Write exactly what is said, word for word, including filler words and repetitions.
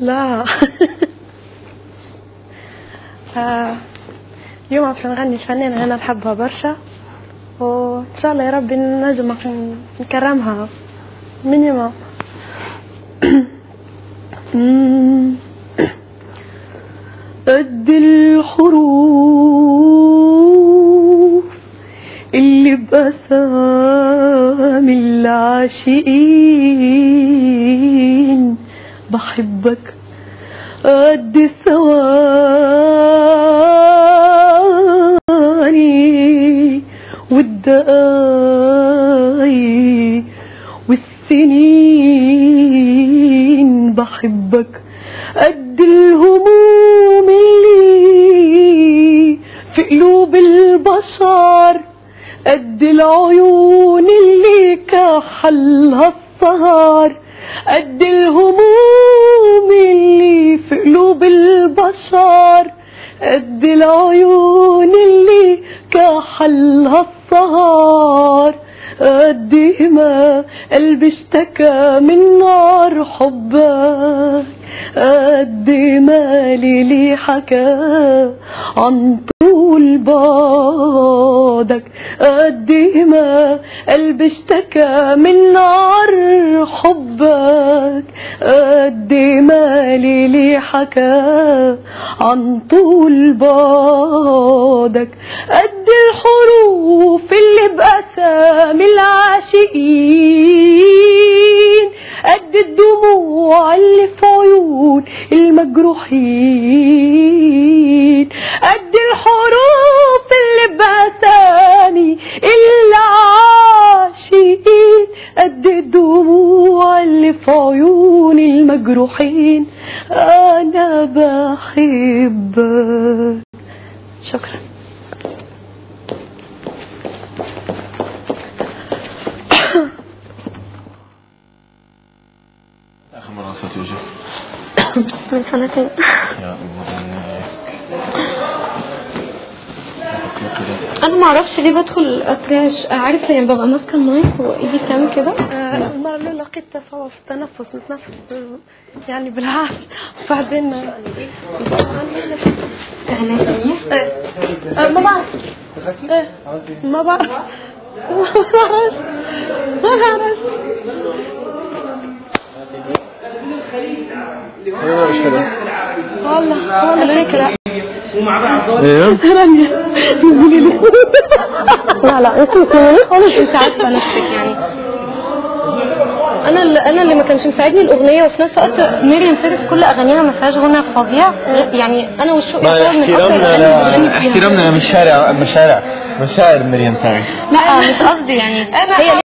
لا. اليوم باش نغني فنانة أنا نحبها برشا، وإن شاء الله يا ربي نجم نكرمها مينيموم. قد الحروف اللي بأسامي العاشقين بحبك، قد الثواني والدقايق والسنين بحبك، قد الهموم اللي في قلوب البشر، قد العيون اللي كحلها السهر، قد الهموم اللي في قلوب البشر، قد العيون اللي كحلها السهر، قد ما قلبي اشتكى من نار حبك، قد ما ليلي حكى عن طول بعدك، قد ما قلبي اشتكى من نار حبك، قد ما ليلي حكى عن طول بعدك، قد الحروف اللي بأسامي العاشقين، قد الدموع اللي في عيون المجروحين، قد الحروف اللي بأسامي العاشقين، قد الدموع اللي في عيون المجروحين، أنا بحبك. شكرا. آخر مرة صوتي وجه؟ من سنتين. يا الله. انا ما اعرفش ليه بدخل الاتراش، عارف يعني ببقى ماسكه المايك وايدي بتعمل كده. المره الاولى لقيت تصعب في التنفس، نتنفس يعني بالعافيه، وبعدين اغنيه ما بعرف ما بعرف ما بعرف والله والله هيك. لا ايوه رانيا تقولي لي لا لا انت خالص، انت عارفه نفسك يعني. انا اللي انا اللي ما كانش مساعدني الاغنيه، وفي نفس الوقت مريم فارس كل اغانيها ما فيهاش غنى فظيع، يعني انا والشوق يعتبر من اكثر الاغاني اللي بغني فيها. احترامنا لمشاعر مشاعر مشاعر مريم فارس. لا مش قصدي يعني هي